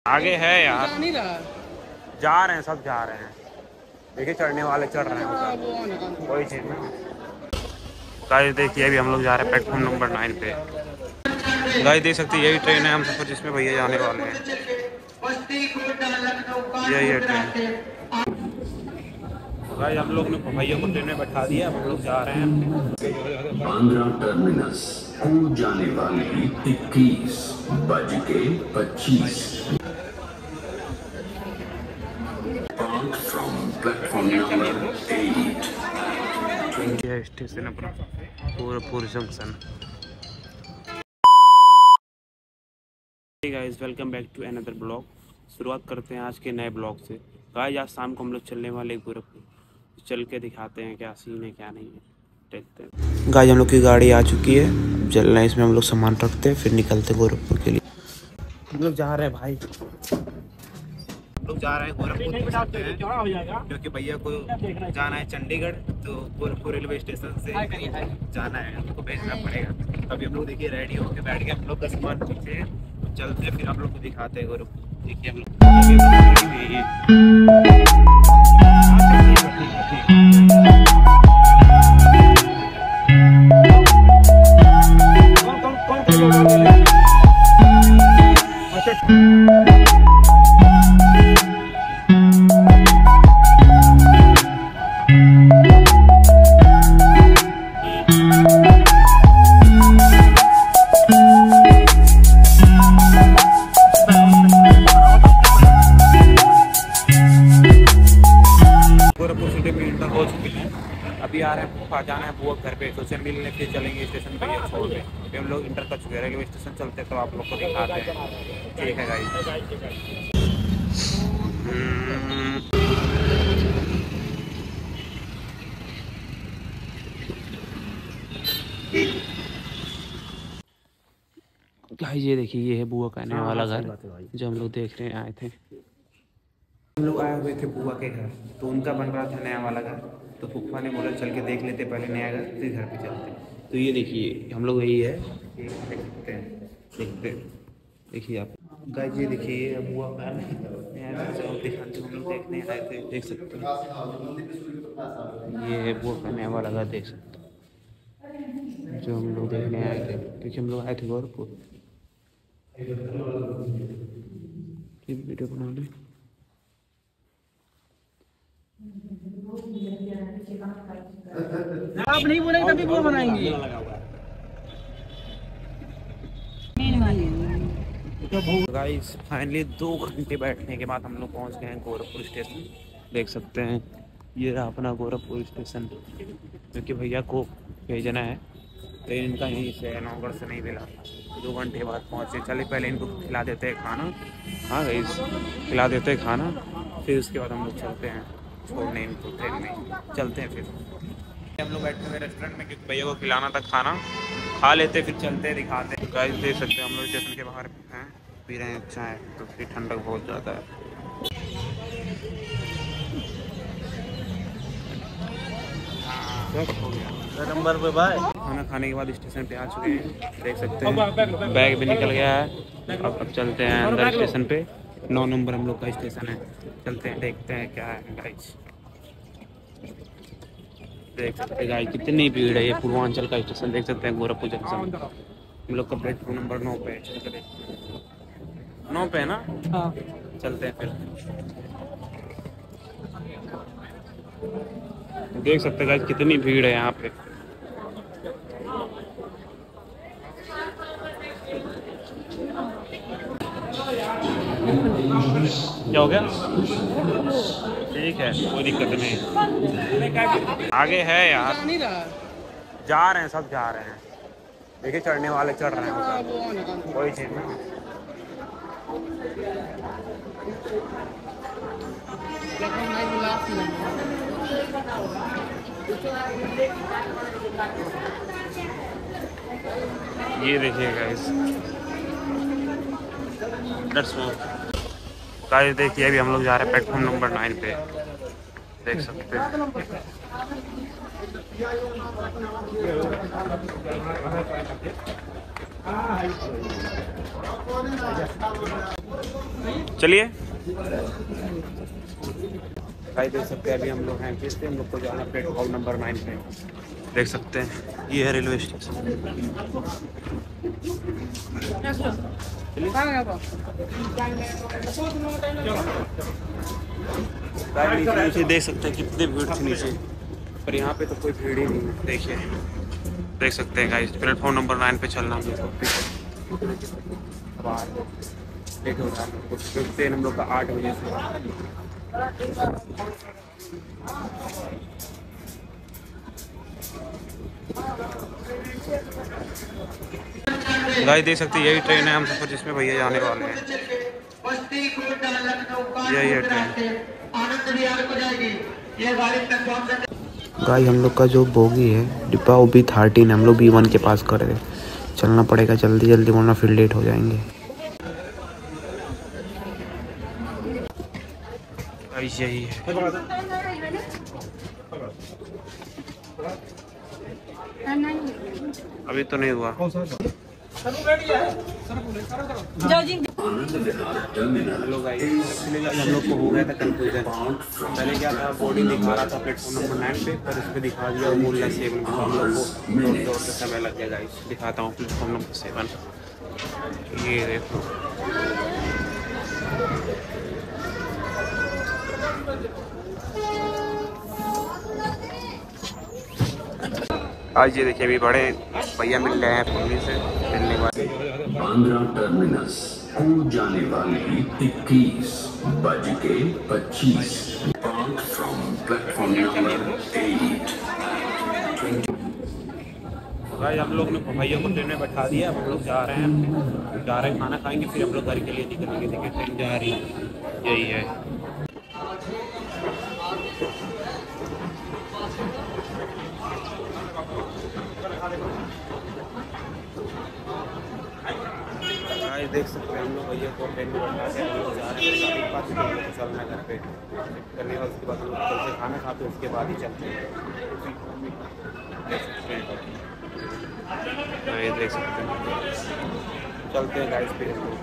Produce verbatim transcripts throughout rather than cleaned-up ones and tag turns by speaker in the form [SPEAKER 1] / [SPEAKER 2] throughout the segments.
[SPEAKER 1] आगे है यार,
[SPEAKER 2] जा नहीं रहा।
[SPEAKER 1] जा रहे हैं, सब जा रहे हैं। देखिए चढ़ने वाले चढ़ रहे हैं, कोई चीज़ ना। गाइस देखिए अभी हम लोग जा रहे हैं प्लेटफॉर्म नंबर नाइन पे। गाइस देख सकते हैं यही ट्रेन है हम सफर जिसमें भैया जाने वाले हैं। यही है ट्रेन। गाइस हम लोग ने भैया को ट्रेन में बैठा दिया, अब हम लोग जा रहे हैं
[SPEAKER 3] बांद्रा टर्मिनस को जाने वाली इक्कीस बज के पच्चीस।
[SPEAKER 1] यह स्टेशन अपना Gorakhpur junction. Guys welcome back to another blog. शुरुआत करते हैं आज के नए ब्लॉग से। गाइस आज शाम को हम लोग चलने वाले गोरखपुर, चल के दिखाते हैं क्या सीन है क्या नहीं है, देखते हैं। गाइस हम लोग की गाड़ी आ चुकी है, चल रहे हैं, इसमें हम लोग सामान रखते हैं फिर निकलते हैं गोरखपुर के लिए। हम लोग जा रहे हैं भाई, हम लोग जा रहे हैं गोरखपुर हैं क्योंकि भैया को जाना है चंडीगढ़, तो गोरखपुर रेलवे स्टेशन से जाना है, हमको भेजना पड़ेगा। अभी हम लोग देखिए रेडी होकर बैठ गए, हम लोग का सामान पीछे हैं, चलते हैं फिर आप लोग को दिखाते हैं गोरखपुर। देखिए हम लोग हो चुकी है। अभी आ रहे हैं, जाना है बुआ घर पे, तो उसे मिलने फिर चलेंगे स्टेशन पे छोड़ के। फिर हम लोग इंटर कर चुके हैं, रेलवे स्टेशन चलते हैं तो आप लोग को दिखाते हैं। ठीक है गाइस। गाइस ये देखिए ये है बुआ का नया वाला घर जो हम लोग देख रहे हैं, आए थे हम लोग आए हुए थे बुआ के घर, तो उनका बन रहा था नया वाला घर, तो फूफा ने बोला चल के देख लेते पहले नया घर फिर घर पे चलते। तो ये देखिए हम लोग यही है, देख सकते हैं, देखते देखिए आप गाइस ये देखिए ये बुआ का नया घर जो दिखाते हम लोग देखने आए थे, देख सकते हैं ये है बुआ का नया वाला घर, देख सकते हैं जो हम लोग देखने आए थे क्योंकि हम लोग आए थे गोरखपुर। वीडियो बना लें,
[SPEAKER 2] आप नहीं बोलेंगे तभी वो बनाएंगे।
[SPEAKER 1] गाइस फाइनली दो घंटे बैठने के बाद हम लोग पहुंच गए हैं गोरखपुर स्टेशन। देख सकते हैं ये रहा अपना गोरखपुर स्टेशन, क्योंकि भैया को भेजना है, ट्रेन इनका यहीं से नौगढ़ से नहीं मिला। दो घंटे बाद पहुंचे, चले पहले इनको खिला देते हैं खाना। हाँ गाइस खिला देते हैं खाना, फिर उसके बाद हम लोग चलते हैं छोड़ने इनको ट्रेन में, चलते हैं फिर। हम लोग बैठे हुए रेस्टोरेंट में क्योंकि भैया को खिलाना था खाना, खा लेते फिर चलते दिखाते। गाइस देख सकते हैं हम लोग स्टेशन के बाहर हैं, पी रहे हैं चाय, तो फिर ठंडक बहुत ज़्यादा है। हो गया
[SPEAKER 2] नंबर पे भाई
[SPEAKER 1] खाना खाने के बाद स्टेशन पे आ चुके हैं, देख सकते हैं बैग भी निकल गया है। अब अब चलते हैं अंदर स्टेशन पे, नौ नंबर हम लोग का स्टेशन है, चलते हैं देखते हैं क्या है। गाइस देख सकते हैं गाइस कितनी भीड़ है, ये पूर्वांचल का स्टेशन देख सकते हैं गोरखपुर जंक्शन। हम लोग का प्लेटफॉर्म नंबर नौ पे है, नौ पे है ना। हाँ चलते हैं फिर। देख सकते हैं गाइस कितनी भीड़ है यहाँ पे। क्या हो गया? ठीक है कोई दिक्कत नहीं, आगे है यार,
[SPEAKER 2] जा नहीं रहा।
[SPEAKER 1] जा रहे हैं, सब जा रहे हैं। देखिए चढ़ने वाले चढ़ रहे हैं, कोई चीज़ ना। ये देखिए गाइस, गाइस देखिए अभी हम लोग जा रहे हैं प्लेटफॉर्म नंबर नाइन पे, देख सकते हैं। चलिए भाई देख सकते हैं अभी हम लोग हैं किस पे, हम लोग को जाना प्लेटफॉर्म नंबर नाइन पे। देख सकते हैं ये है रेलवे स्टेशन। नीचे देख सकते हैं कितनी भीड़ थी नीचे, पर यहाँ पे तो कोई भीड़ ही नहीं है। देखिए देख सकते हैं गाइस प्लेटफॉर्म नंबर नाइन पे चलना हम लोग लेट हो रहा है। ट्रेन हम लोग का आठ बजे से। गाइस देख सकते हैं यही ट्रेन है हम सफर जिसमें भैया जाने वाले हैं। यही है ट्रेन। गाइस हम लोग का जो बोगी है डिब्बा वो बी थर्टीन, हम लोग बी वन के पास कर रहे, चलना पड़ेगा जल्दी जल्दी वरना फिर लेट हो जाएंगे। गाइस यही है। अभी तो नहीं हुआ। हेलो गाइस, हम लोग को हो गया था कंफ्यूजन। पहले क्या था बोर्डिंग दिखा रहा था प्लेटफॉर्म नंबर नाइन पे, पर इस पे दिखा दिया मूल सेवन। हम लोग को दौड़ दौड़ते समय लग गया। गाइस दिखाता हूँ प्लेटफॉर्म नंबर सेवन। ये देखो आज ये देखिए अभी बड़े भैया मिल रहे हैं पुलिस से मिलने वाले।
[SPEAKER 3] बांद्रा टर्मिनस को जाने वाली इक्कीस बज के पच्चीस फ्रॉम प्लेटफॉर्म नंबर एट।
[SPEAKER 1] भाई हम लोग ने भैया को ट्रेन में बैठा दिया। अब हम लोग जा रहे हैं जा रहे हैं खाना खाएंगे, फिर हम लोग घर के लिए निकलेंगे। देखिए ट्रेन जा रही है, यही है। देख सकते हैं हम लोग भैया को ट्रेन में बैठा के हम लोग जा रहे हैं गाड़ी के पास। हम लोग चलना घर पे करने का, उसके बाद हम लोग कल से खाना खाते हैं, उसके बाद ही चलते हैं। देख सकते हैं ये देख सकते हैं चलते हैं गाइस। फिर हम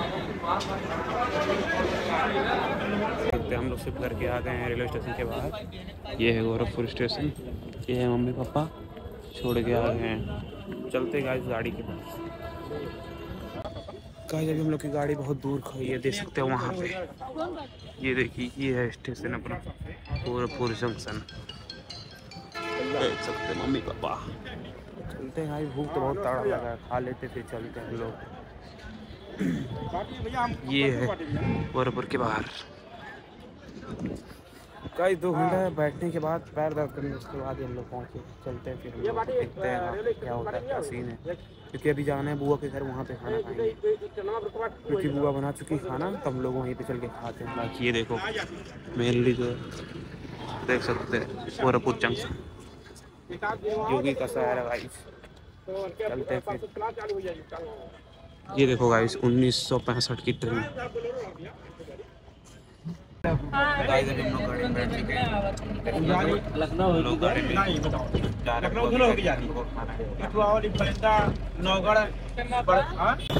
[SPEAKER 1] लोग हम लोग शिफ्ट करके आ गए हैं रेलवे स्टेशन के बाहर। ये है गोरखपुर स्टेशन। ये है मम्मी पापा छोड़ के आ गए हैं। चलते गाइस गाड़ी के पास। गाइस अभी हम लोग की गाड़ी बहुत दूर खड़ी है, देख सकते हैं वहाँ पे। ये देखिए ये है स्टेशन अपना गोरखपुर जंक्शन। देख सकते हैं मम्मी पापा। चलते हैं भाई, भूख तो बहुत तगड़ा लगा है, खा लेते फिर चलते हैं हम लोग। ये है गोरखपुर के बाहर। गाइस दो घंटा बैठने के बाद पैर दर्द करने उसके बाद हम लोग पहुँचे। चलते हैं फिर हम लोग देखते हैं क्या होता है, क्या सीन है। क्योंकि अभी जाना है बुआ के घर, वहाँ पे खाना खाएंगे। क्योंकि बुआ बना चुकी खाना, तो हम लोग वहीं पे चल के खाते हैं। बाकी ये देखो मेनली जो देख सकते हैं गोरखपुर जंक्शन योगी का शहर है गाइस। चलते हैं फिर। ये देखो गाइस उन्नीस सौ पैंसठ की ट्रेन। गाइस अभी हम लोग गाड़ी में बैठ चुके हैं। लखनऊ लोग गाड़ी में जा रहे हैं।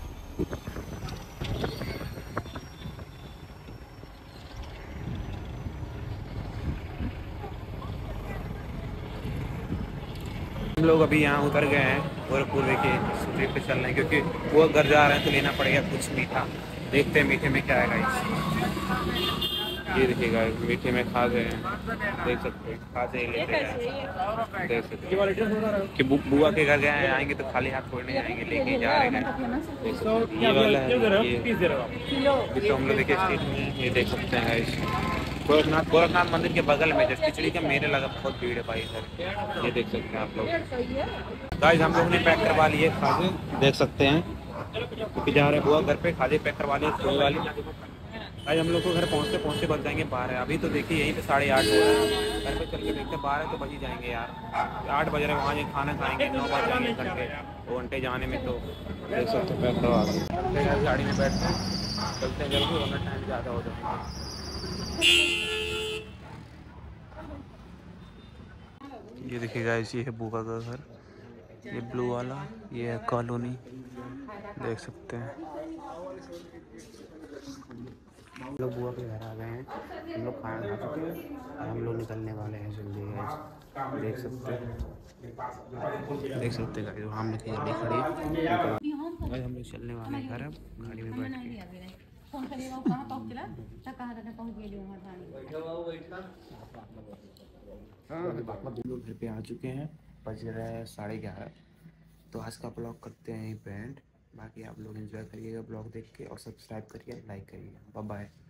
[SPEAKER 1] हम लोग अभी यहाँ उतर गए हैं गोरखपुर के ट्रिप पे चल रहे हैं, क्योंकि वो घर जा रहे हैं तो लेना पड़ेगा कुछ मीठा। देखते हैं मीठे में क्या है गाइस। ये देखिएगा मीठे में खा गए हैं, देख सकते हैं खाते ही लेते हैं। देख सकते हैं कि बु, बुआ के घर गए हैं, आएंगे तो खाली हाथ छोड़ने जाएंगे, लेके जा रहे हैं। ये वाला है ये तो हम लोग देखिए स्टेट में। ये देख सकते हैं गाइस गोरखनाथ गोरखनाथ मंदिर के बगल में जब खिचड़ी का मेले लगा, बहुत भीड़ है भाई इधर। ये देख सकते हैं आप लोग। गाइस हम लोग ने पैक करवा लिए खाजे, देख सकते हैं क्योंकि जा रहे हैं बुआ घर पे। खाजे पैक करवा लिए फूल वाली। गाइस हम लोग को घर पहुँचते पहुँचते बच जाएंगे बारह। अभी तो देखिए यहीं पे साढ़े आठ हो रहा है, घर पे चल के देखते बारह तो बज ही जाएंगे यार। आठ बज रहे वहाँ खाना खाएंगे, नौ बज जाएंगे घंटे दो घंटे जाने में। तो देख सकते हैं पैक करवा के गाड़ी में बैठते हैं, चलते हैं जल्दी वरना टाइम ज़्यादा हो जाएगा। ये देखिए गाइस ये है बुआ का घर। ये ब्लू वाला, ये है कॉलोनी, देख सकते हैं। हम लोग बुआ के घर आ गए हैं, हम लोग खाना खा चुके हैं और हम लोग निकलने वाले हैं जल्दी। गाइस देख सकते हैं, देख सकते हैं गाइस हम लोग जल्दी खड़ी है। हम लोग चलने वाले हैं घर, अब गाड़ी में बैठ के। हम लोग घर पे आ चुके हैं, बज रहा है साढ़े ग्यारह। तो आज का ब्लॉग करते हैं यहीं पे एंड। बाकी आप लोग एंजॉय करिएगा ब्लॉग देख के और सब्सक्राइब करिए, लाइक करिए। Bye bye.